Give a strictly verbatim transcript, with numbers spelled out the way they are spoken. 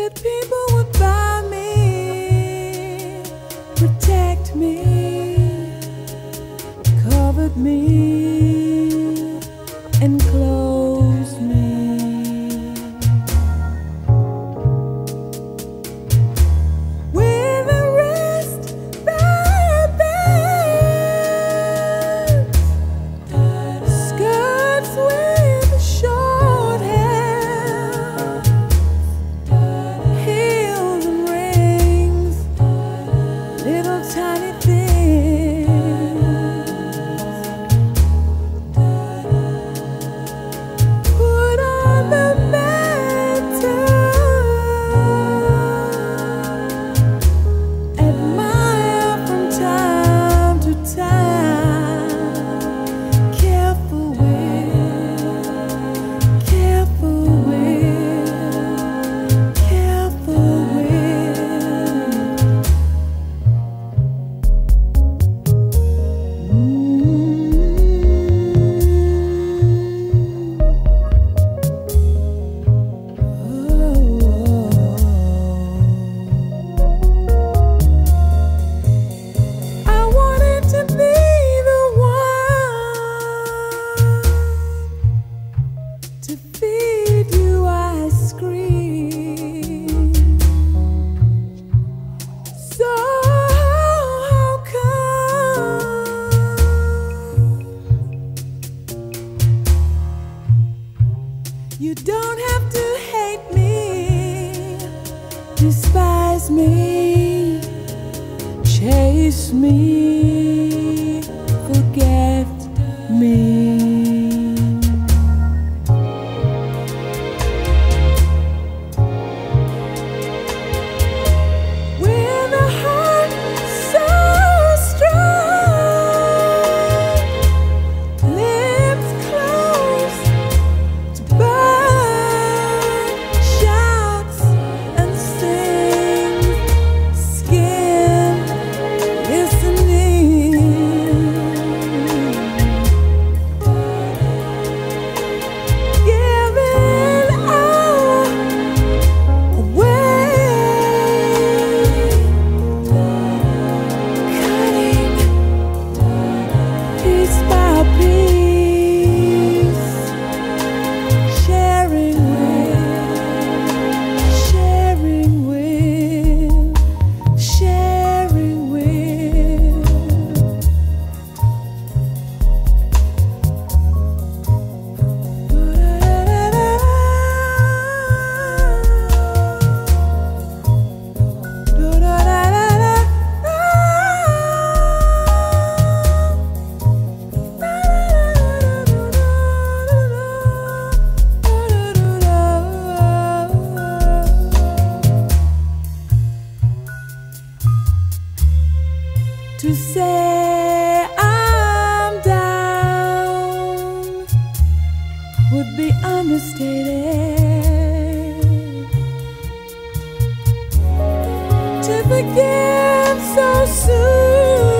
That people would buy me, protect me, covered me, enclosed me. With a wristband, skirts with short hair, heels and rings, little tiny things. Put on the mantle, admire from time to time, careful with, careful with, careful with. I wanted to be the one to feed you ice cream. So how come you don't have to hate me, despise me, chase me, forget me? With a heart so strong, lips close to burn, shouts and sings, skin listening. Giving all away, cutting piece by piece, sharing with, sharing with, sharing with. To say I'm down would be understated. To forgive so soon